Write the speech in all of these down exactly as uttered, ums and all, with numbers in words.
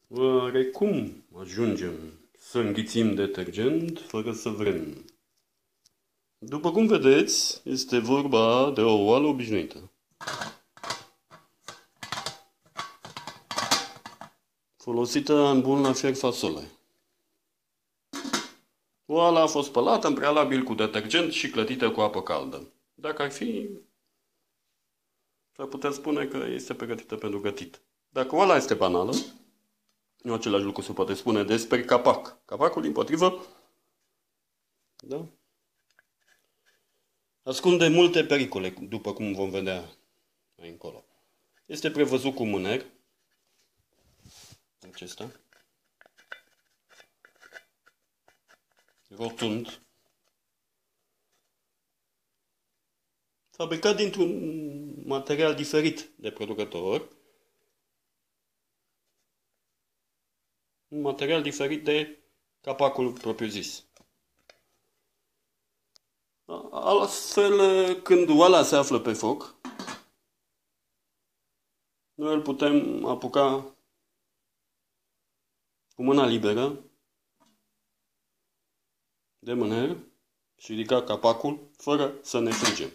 Oare cum ajungem să înghițim detergent fără să vrem? După cum vedeți, este vorba de o oală obișnuită, folosită în bun la fier fasole. Oala a fost spălată în prealabil cu detergent și clătită cu apă caldă. Dacă ar fi, s-ar putea spune că este pregătită pentru gătit. Dacă oala este banală, nu același lucru se poate spune despre capac. Capacul, dimpotrivă, da? ascunde multe pericole, după cum vom vedea mai încolo. Este prevăzut cu mâner, acesta, rotund, fabricat dintr-un material diferit de producător, un material diferit de capacul propriu-zis. Astfel, când oala se află pe foc, noi îl putem apuca cu mâna liberă de mâner și ridica capacul fără să ne frigem.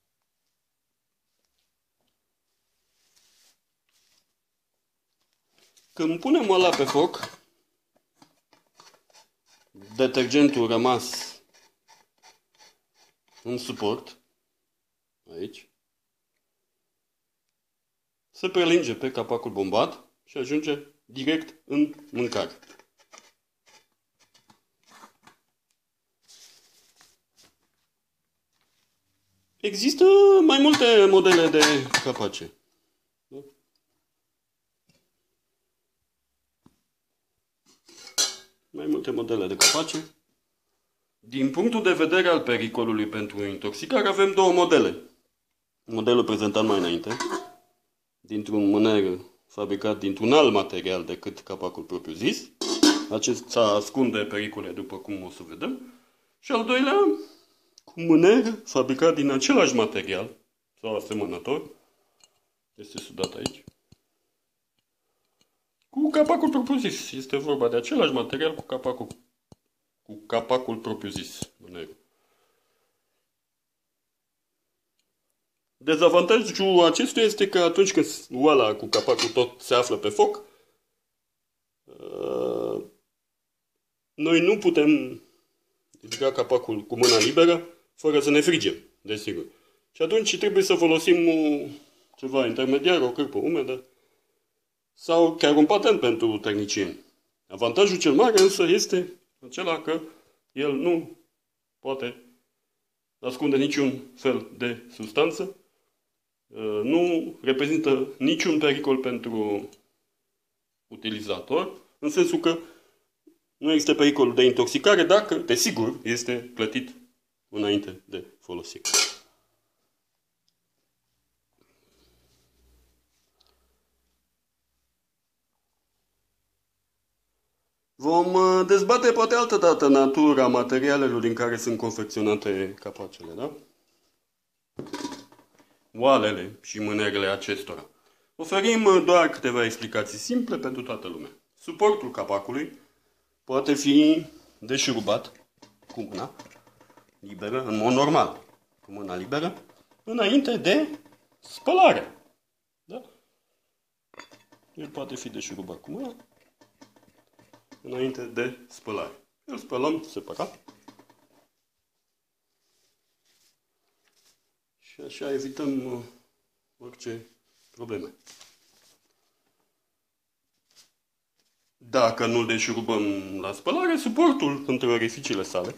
Când punem oala pe foc, detergentul rămas în suport, aici, se prelinge pe capacul bombat și ajunge direct în mâncare. Există mai multe modele de capace. Mai multe modele de capace. Din punctul de vedere al pericolului pentru intoxicare, avem două modele. Modelul prezentat mai înainte, dintr-un mâner fabricat dintr-un alt material decât capacul propriu-zis. Acesta ascunde pericole, după cum o să vedem. Și al doilea, cu mâner fabricat din același material, sau asemănător, este sudat aici, cu capacul propriu-zis. Este vorba de același material cu capacul, cu capacul propriu-zis. Mânerul. Dezavantajul acestuia este că atunci când oala cu capacul tot se află pe foc, noi nu putem ridica capacul cu mâna liberă fără să ne frigem, desigur. Și atunci trebuie să folosim ceva intermediar, o cârpă umedă sau chiar un patent pentru tehnicieni. Avantajul cel mare însă este acela că el nu poate ascunde niciun fel de substanță, nu reprezintă niciun pericol pentru utilizator, în sensul că nu există pericol de intoxicare dacă, desigur, este plătit înainte de folosire. Vom dezbate poate altă dată natura materialelor din care sunt confecționate capacele, da? Oalele și mânerele acestora. Oferim doar câteva explicații simple pentru toată lumea. Suportul capacului poate fi deșurubat cu mâna liberă, în mod normal, cu mâna liberă, înainte de spălare. Da? El poate fi deșurubat cu mâna înainte de spălare. Îl spălăm separat. Și așa evităm orice probleme. Dacă nu-l deșurubăm la spălare, suportul între orificiile sale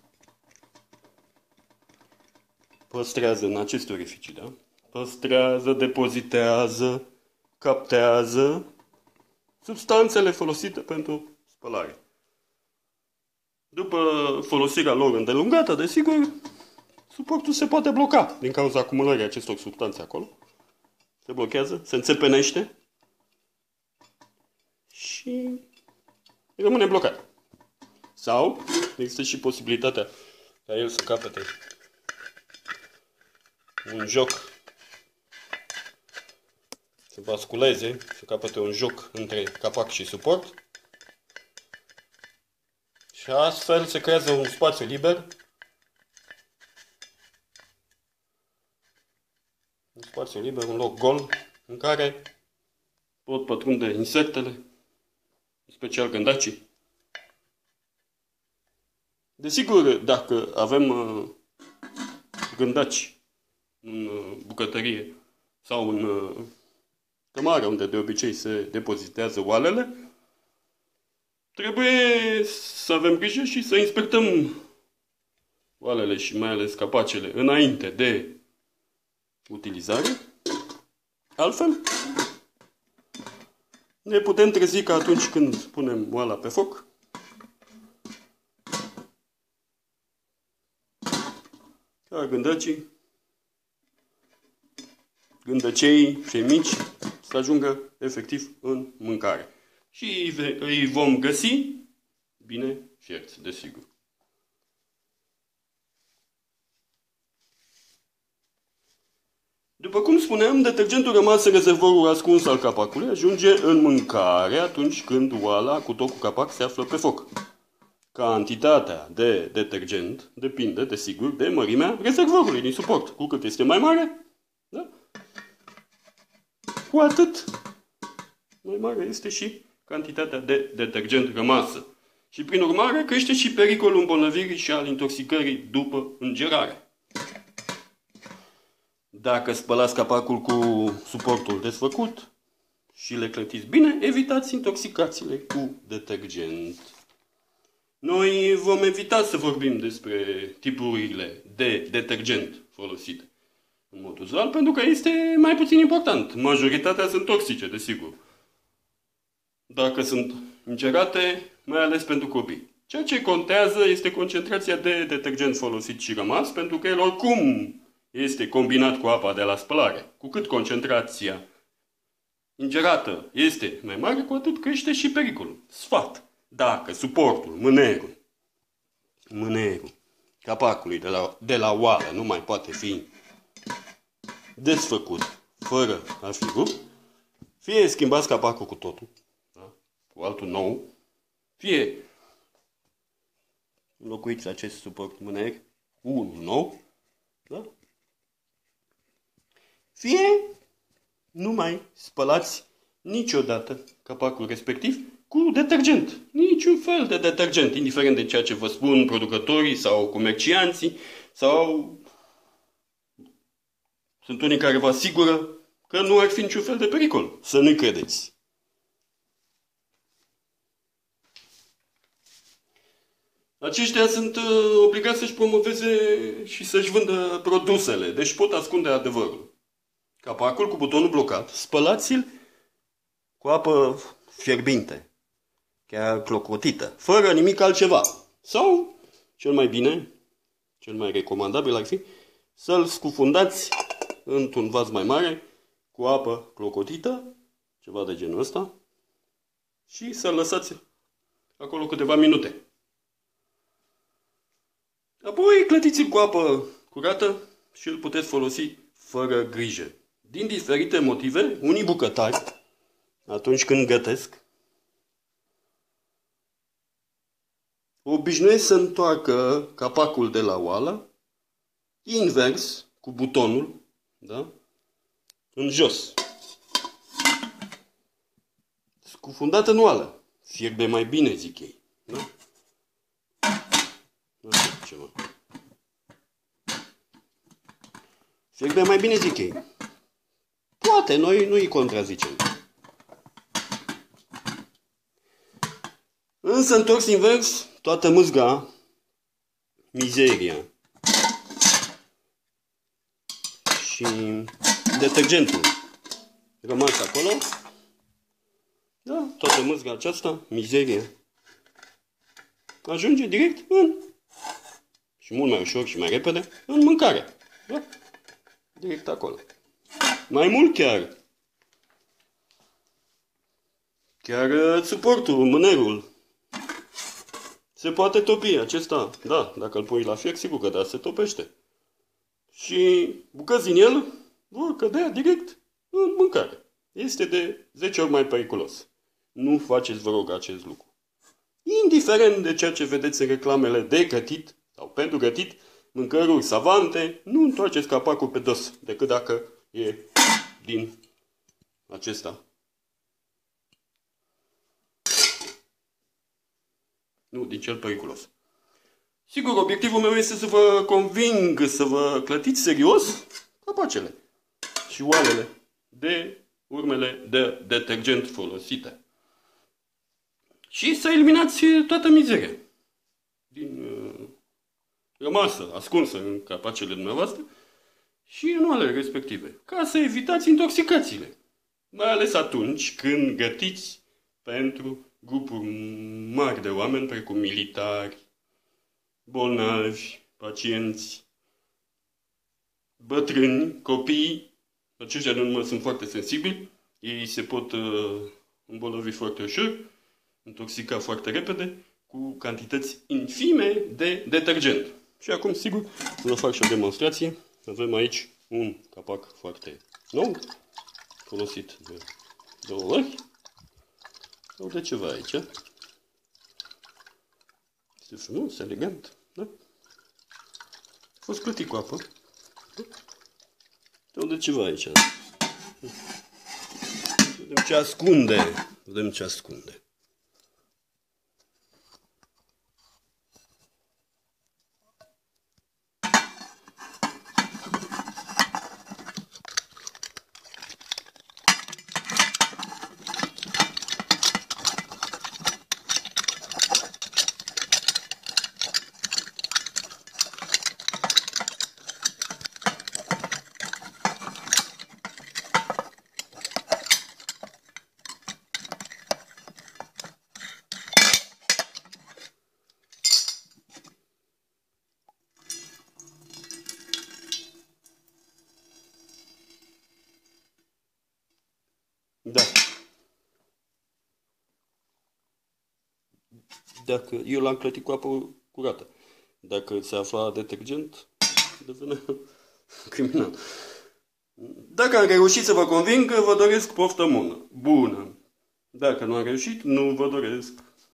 păstrează în aceste orificii, da? Păstrează, depozitează, captează substanțele folosite pentru spălare. După folosirea lor îndelungată, desigur, suportul se poate bloca din cauza acumulării acestor substanțe acolo. Se blochează, se înțepenește și rămâne blocat. Sau există și posibilitatea ca el să capete un joc, să basculeze, să capete un joc între capac și suport. Și astfel se creează un spațiu liber. Un spațiu liber, un loc gol, în care pot pătrunde insectele, în special gândacii. Desigur, dacă avem uh, gândaci în uh, bucătărie sau în uh, cămară, unde de obicei se depozitează oalele, trebuie să avem grijă și să inspectăm oalele și mai ales capacele înainte de utilizare. Altfel, ne putem trezi că atunci când punem oala pe foc, ca gândăcii, gândăcei cei mici să ajungă efectiv în mâncare. Și îi vom găsi bine fierți, desigur. După cum spuneam, detergentul rămas în rezervorul ascuns al capacului ajunge în mâncare atunci când oala cu tot cu capac se află pe foc. Cantitatea de detergent depinde, desigur, de mărimea rezervorului din suport. Cu cât este mai mare, da? Cu atât mai mare este și cantitatea de detergent rămasă. Și prin urmare crește și pericolul îmbolnăvirii și al intoxicării după îngerare. Dacă spălați capacul cu suportul desfăcut și le clătiți bine, evitați intoxicațiile cu detergent. Noi vom evita să vorbim despre tipurile de detergent folosite în mod uzual, pentru că este mai puțin important. Majoritatea sunt toxice, desigur. Dacă sunt ingerate, mai ales pentru copii. Ceea ce contează este concentrația de detergent folosit și rămas, pentru că el oricum este combinat cu apa de la spălare. Cu cât concentrația ingerată este mai mare, cu atât crește și pericolul. Sfat. Dacă suportul, mânerul, mânerul capacului de la, de la oală nu mai poate fi desfăcut fără a fi rupt, fie schimbați capacul cu totul, da? Cu altul nou, fie înlocuiți acest suport mâner cu unul nou, da? Fie nu mai spălați niciodată capacul respectiv cu detergent. Niciun fel de detergent, indiferent de ceea ce vă spun producătorii sau comercianții, sau sunt unii care vă asigură că nu ar fi niciun fel de pericol. Să nu-i credeți. Aceștia sunt uh, obligați să-și promoveze și să-și vândă produsele, deci pot ascunde adevărul. Capacul cu butonul blocat, spălați-l cu apă fierbinte, chiar clocotită, fără nimic altceva. Sau, cel mai bine, cel mai recomandabil ar fi să-l scufundați într-un vas mai mare cu apă clocotită, ceva de genul ăsta, și să-l lăsați acolo câteva minute. Apoi clătiți-l cu apă curată și îl puteți folosi fără grijă. Din diferite motive, unii bucătari, atunci când gătesc, obișnuiesc să întoarcă capacul de la oală invers, cu butonul, da? În jos. Scufundat în oală. Fierbe mai bine, zic ei. Da? Asta ceva. Fierbe mai bine, zic ei. Poate, noi nu îi contrazicem. Însă, întors invers, toată mâzga, mizeria și detergentul rămas acolo, da, toată mâzga aceasta, mizeria, ajunge direct în, și mult mai ușor și mai repede, în mâncare. Da? Direct acolo. Mai mult chiar, chiar suportul, mânerul, se poate topi acesta, da, dacă îl pui la fier, sigur că da, se topește. Și bucăți din el vor cădea direct în mâncare. este de zece ori mai periculos. Nu faceți, vă rog, acest lucru. Indiferent de ceea ce vedeți în reclamele de gătit sau pentru gătit, mâncăruri savante, nu întoarceți capacul pe dos, decât dacă e din acesta. Nu, din cel periculos. Sigur, obiectivul meu este să vă conving, să vă clătiți serios capacele și oalele de urmele de detergent folosite. Și să eliminați toată mizeria din uh, rămasă, ascunsă în capacele dumneavoastră și în oalele respective, ca să evitați intoxicațiile. Mai ales atunci când gătiți pentru grupuri mari de oameni, precum militari, bolnavi, pacienți, bătrâni, copii. Aceștia nu sunt foarte sensibili, ei se pot uh, îmbolnăvi foarte ușor, intoxica foarte repede, cu cantități infime de detergent. Și acum, sigur, să vă fac și o demonstrație. Avem aici un capac foarte nou, folosit de două ori, sau de ceva aici. Este frumos, elegant, da? A fost clătit cu apă. Sau de ceva aici. Vedem ce ascunde. Vedem ce ascunde. Da. Dacă eu l-am clătit cu apă curată. Dacă se afla detergent, devenea criminal. Dacă am reușit să vă conving, vă doresc poftă bună. Dacă nu am reușit, nu vă doresc.